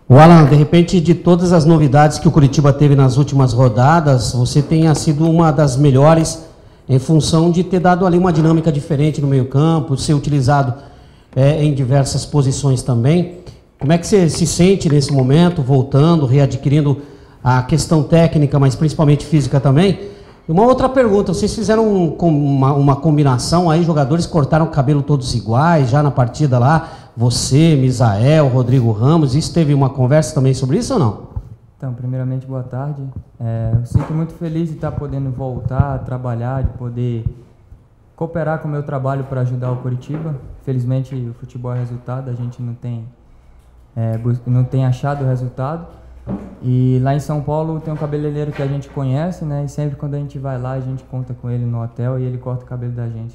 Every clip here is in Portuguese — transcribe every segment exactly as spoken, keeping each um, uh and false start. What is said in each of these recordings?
O Alan, de repente, de todas as novidades que o Curitiba teve nas últimas rodadas, você tenha sido uma das melhores em função de ter dado ali uma dinâmica diferente no meio-campo, ser utilizado é, em diversas posições também. Como é que você se sente nesse momento, voltando, readquirindo a questão técnica, mas principalmente física também? E uma outra pergunta, vocês fizeram um, uma, uma combinação aí, jogadores cortaram o cabelo todos iguais, já na partida lá, você, Misael, Rodrigo Ramos, isso teve uma conversa também sobre isso ou não? Então, primeiramente, boa tarde. É, eu sinto muito feliz de estar podendo voltar a trabalhar, de poder cooperar com o meu trabalho para ajudar o Curitiba. Felizmente, o futebol é resultado, a gente não tem, é, não tem achado o resultado. E lá em São Paulo tem um cabeleireiro que a gente conhece, né? E sempre quando a gente vai lá, a gente conta com ele no hotel e ele corta o cabelo da gente.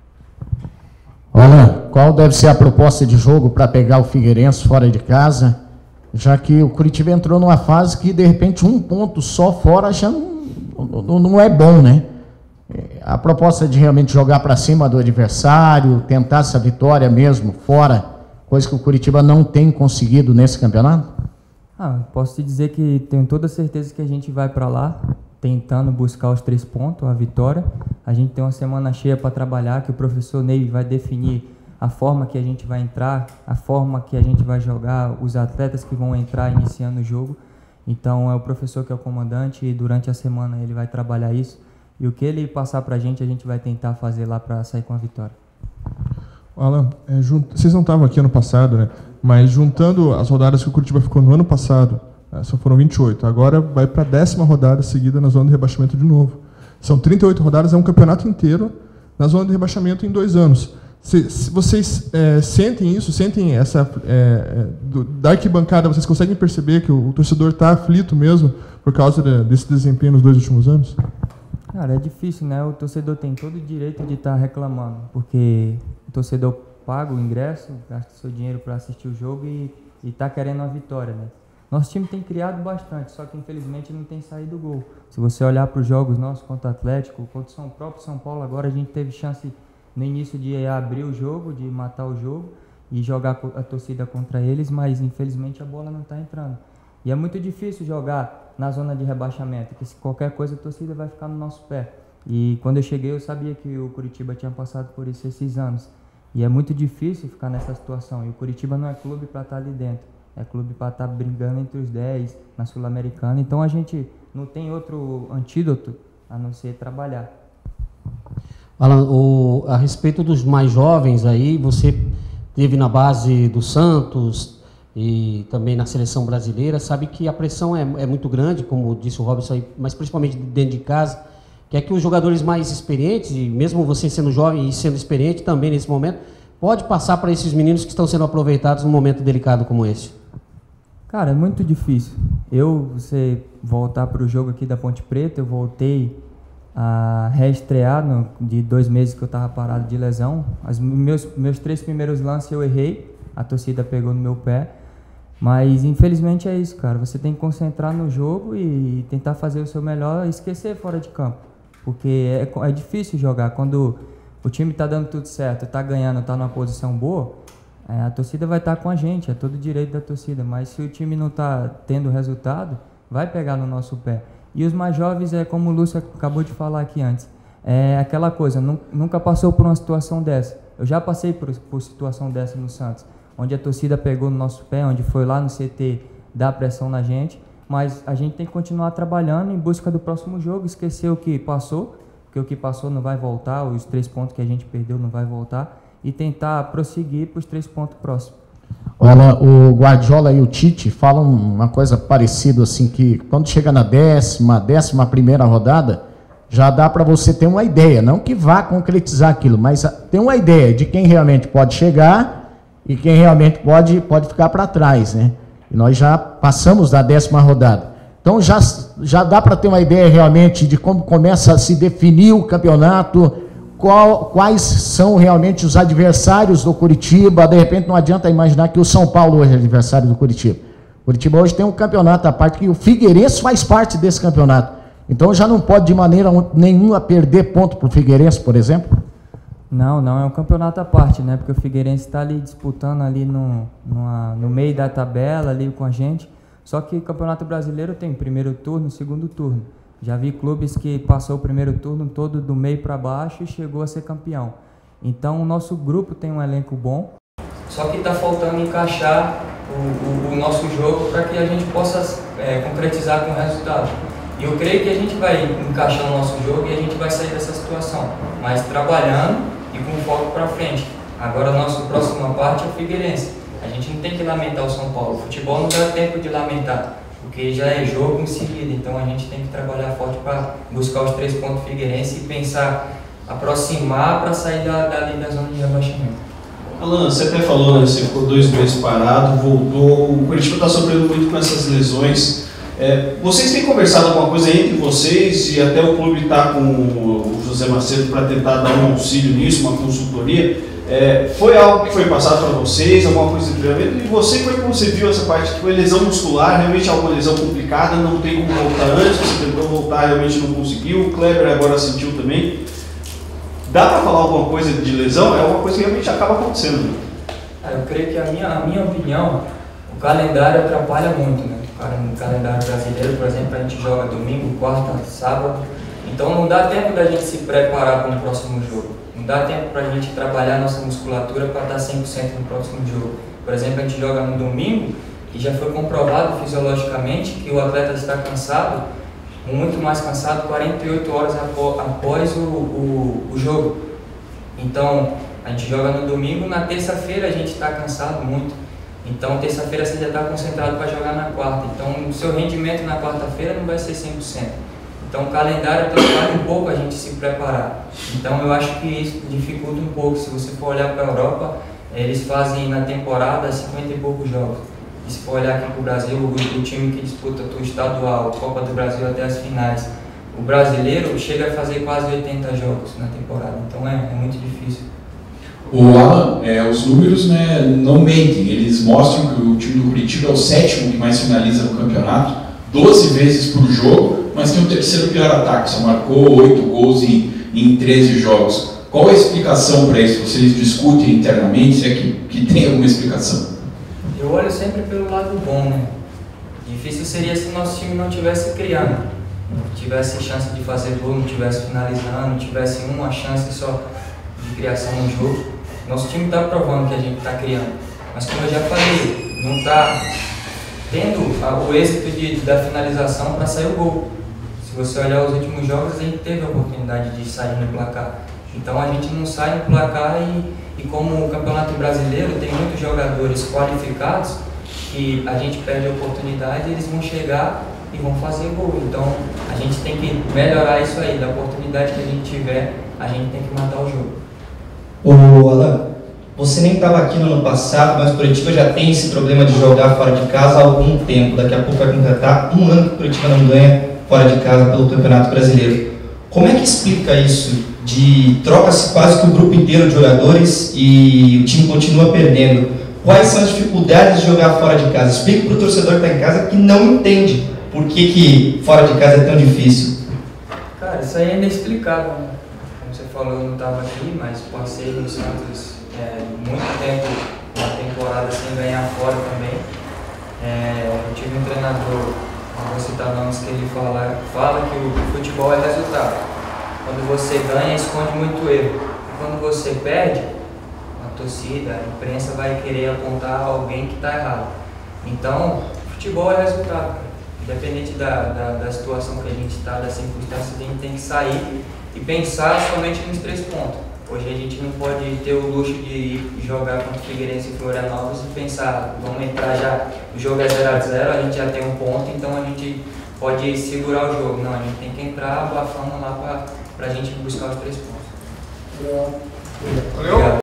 Olha, qual deve ser a proposta de jogo para pegar o Figueirense fora de casa, já que o Curitiba entrou numa fase que, de repente, um ponto só fora já não, não, não é bom, né? A proposta de realmente jogar para cima do adversário, tentar essa vitória mesmo fora, coisa que o Curitiba não tem conseguido nesse campeonato? Ah, posso te dizer que tenho toda certeza que a gente vai para lá, tentando buscar os três pontos, a vitória. A gente tem uma semana cheia para trabalhar, que o professor Ney vai definir a forma que a gente vai entrar, a forma que a gente vai jogar, os atletas que vão entrar iniciando o jogo. Então é o professor que é o comandante e durante a semana ele vai trabalhar isso. E o que ele passar para a gente, a gente vai tentar fazer lá para sair com a vitória. Alan, é, junt... vocês não estavam aqui ano passado, né? Mas juntando as rodadas que o Curitiba ficou no ano passado, né, só foram vinte e oito. Agora vai para a décima rodada seguida na zona de rebaixamento de novo. São trinta e oito rodadas, é um campeonato inteiro na zona de rebaixamento em dois anos. Se, se vocês é, sentem isso, sentem essa... É, do, da arquibancada, vocês conseguem perceber que o, o torcedor está aflito mesmo por causa de, desse desempenho nos dois últimos anos? Cara, é difícil, né? O torcedor tem todo o direito de estar reclamando, porque o torcedor paga o ingresso, gasta seu dinheiro para assistir o jogo e está querendo a vitória, né? Nosso time tem criado bastante, só que infelizmente não tem saído gol. Se você olhar para os jogos nossos contra o Atlético, contra o São próprio São Paulo, agora a gente teve chance no início de abrir o jogo, de matar o jogo e jogar a torcida contra eles, mas infelizmente a bola não está entrando. E é muito difícil jogar na zona de rebaixamento, porque se qualquer coisa a torcida vai ficar no nosso pé. E quando eu cheguei eu sabia que o Curitiba tinha passado por isso esses anos. E é muito difícil ficar nessa situação. E o Curitiba não é clube para estar ali dentro. É clube para estar brigando entre os dez na Sul-Americana. Então a gente não tem outro antídoto a não ser trabalhar. Alan, o, a respeito dos mais jovens aí, você teve na base do Santos e também na seleção brasileira, sabe que a pressão é, é muito grande, como disse o Robson aí, mas principalmente dentro de casa, que é que os jogadores mais experientes, e mesmo você sendo jovem e sendo experiente também nesse momento, pode passar para esses meninos que estão sendo aproveitados num momento delicado como esse? Cara, é muito difícil. Eu, você voltar para o jogo aqui da Ponte Preta, eu voltei a reestrear no, de dois meses que eu estava parado de lesão. As, meus, meus três primeiros lances eu errei, a torcida pegou no meu pé, mas infelizmente é isso, cara. Você tem que concentrar no jogo e tentar fazer o seu melhor e esquecer fora de campo, porque é, é difícil jogar. Quando o time está dando tudo certo, está ganhando, está numa posição boa, é, a torcida vai estar tá com a gente, é todo o direito da torcida, mas se o time não está tendo resultado, vai pegar no nosso pé. E os mais jovens, é como o Lúcio acabou de falar aqui antes, é aquela coisa, nunca passou por uma situação dessa. Eu já passei por, por situação dessa no Santos, onde a torcida pegou no nosso pé, onde foi lá no C T dar pressão na gente, mas a gente tem que continuar trabalhando em busca do próximo jogo, esquecer o que passou, porque o que passou não vai voltar, os três pontos que a gente perdeu não vai voltar, e tentar prosseguir para os três pontos próximos. Olha, o Guardiola e o Tite falam uma coisa parecida, assim, que quando chega na décima, décima primeira rodada, já dá para você ter uma ideia, não que vá concretizar aquilo, mas ter uma ideia de quem realmente pode chegar e quem realmente pode, pode ficar para trás, né? E nós já passamos da décima rodada. Então já, já dá para ter uma ideia realmente de como começa a se definir o campeonato, qual, quais são realmente os adversários do Curitiba. De repente não adianta imaginar que o São Paulo hoje é adversário do Curitiba. O Curitiba hoje tem um campeonato à parte, que o Figueirense faz parte desse campeonato. Então já não pode de maneira nenhuma perder ponto para o Figueirense, por exemplo? Não, não, é um campeonato à parte, né? Porque o Figueirense está ali disputando ali no, numa, no meio da tabela ali com a gente. Só que o Campeonato Brasileiro tem primeiro turno, segundo turno. Já vi clubes que passou o primeiro turno todo do meio para baixo e chegou a ser campeão. Então o nosso grupo tem um elenco bom. Só que está faltando encaixar o, o, o nosso jogo para que a gente possa é, concretizar com o resultado. E eu creio que a gente vai encaixar o nosso jogo e a gente vai sair dessa situação, mas trabalhando e com foco para frente. Agora a nossa próxima parte é o Figueirense. A gente não tem que lamentar o São Paulo. O futebol não dá tempo de lamentar, porque já é jogo em seguida. Então a gente tem que trabalhar forte para buscar os três pontos do Figueirense e pensar, aproximar para sair da, dali da zona de rebaixamento. Alan, você até falou, né, você ficou dois meses parado, voltou, o Curitiba está sofrendo muito com essas lesões. É, vocês têm conversado alguma coisa entre vocês e até o clube está com o José Macedo para tentar dar um auxílio nisso, uma consultoria? É, foi algo que foi passado para vocês, alguma coisa de treinamento? E você, como é que você viu essa parte que foi lesão muscular, realmente é alguma lesão complicada, não tem como voltar antes, você tentou voltar, realmente não conseguiu, o Kleber agora sentiu também. Dá para falar alguma coisa de lesão? É uma coisa que realmente acaba acontecendo. Eu creio que a minha, a minha opinião, o calendário atrapalha muito, né? No calendário brasileiro, por exemplo, a gente joga domingo, quarta, sábado, então não dá tempo da gente se preparar para o próximo jogo, não dá tempo para a gente trabalhar nossa musculatura para estar cem por cento no próximo jogo. Por exemplo, a gente joga no domingo e já foi comprovado fisiologicamente que o atleta está cansado, muito mais cansado, quarenta e oito horas após o, o, o jogo. Então, a gente joga no domingo, na terça-feira a gente está cansado muito. Então, terça-feira você já está concentrado para jogar na quarta. Então, o seu rendimento na quarta-feira não vai ser cem por cento. Então, o calendário atrapalha um pouco a gente se preparar. Então, eu acho que isso dificulta um pouco. Se você for olhar para a Europa, eles fazem na temporada cinquenta e poucos jogos. E se for olhar aqui para o Brasil, o, o time que disputa o estadual, Copa do Brasil até as finais, o brasileiro chega a fazer quase oitenta jogos na temporada. Então, é, é muito difícil. O Alan, é, os números, né, não mentem, eles mostram que o time do Curitiba é o sétimo que mais finaliza no campeonato, doze vezes por jogo, mas tem o terceiro pior ataque, só marcou oito gols em, em treze jogos. Qual a explicação para isso? Vocês discutem internamente, se é que, que tem alguma explicação? Eu olho sempre pelo lado bom, né? Difícil seria se o nosso time não tivesse criando, tivesse chance de fazer gol, não tivesse finalizando, não tivesse uma chance só de criação no jogo. Nosso time está provando que a gente está criando, mas como eu já falei, não está tendo o êxito de, da finalização para sair o gol. Se você olhar os últimos jogos, a gente teve a oportunidade de sair no placar. Então a gente não sai no placar e, e como o Campeonato Brasileiro tem muitos jogadores qualificados, que a gente perde a oportunidade, eles vão chegar e vão fazer gol. Então a gente tem que melhorar isso aí, da oportunidade que a gente tiver, a gente tem que matar o jogo. Ô Alan, você nem estava aqui no ano passado, mas o Curitiba já tem esse problema de jogar fora de casa há algum tempo. Daqui a pouco vai completar um ano que o Curitiba não ganha fora de casa pelo Campeonato Brasileiro. Como é que explica isso? De troca-se quase que o grupo inteiro de jogadores e o time continua perdendo. Quais são as dificuldades de jogar fora de casa? Explique para o torcedor que está em casa que não entende por que, que fora de casa é tão difícil. Cara, isso aí é inexplicável, né? Você falou, eu não estava aqui, mas passei no Santos é, muito tempo, uma temporada sem ganhar fora também. É, eu tive um treinador, não vou citar nomes, que ele fala, fala que o futebol é resultado. Quando você ganha, esconde muito erro. Quando você perde, a torcida, a imprensa vai querer apontar alguém que está errado. Então, futebol é resultado. Independente da, da, da situação que a gente está, das circunstâncias, a gente tem que sair e pensar somente nos três pontos. Hoje a gente não pode ter o luxo de ir jogar contra o Figueirense e Florianópolis e pensar, vamos entrar já, o jogo é zero a zero, a gente já tem um ponto, então a gente pode segurar o jogo. Não, a gente tem que entrar abafando lá para a gente buscar os três pontos. Valeu. Valeu.